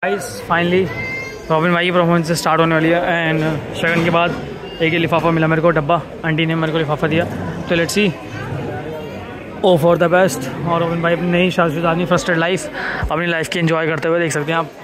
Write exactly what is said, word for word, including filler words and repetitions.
Guys finally robin भाई की performance से स्टार्ट होने वाली है एंड शगन के बाद एक ही लिफाफा मिला मेरे को, डब्बा आंटी ने मेरे को लिफाफा दिया। तो let's see oh for the best. और रॉबिन भाई अपनी नई शादीशुदा आदमी, फर्स्ट लाइफ अपनी लाइफ की एंजॉय करते हुए देख सकते हैं आप।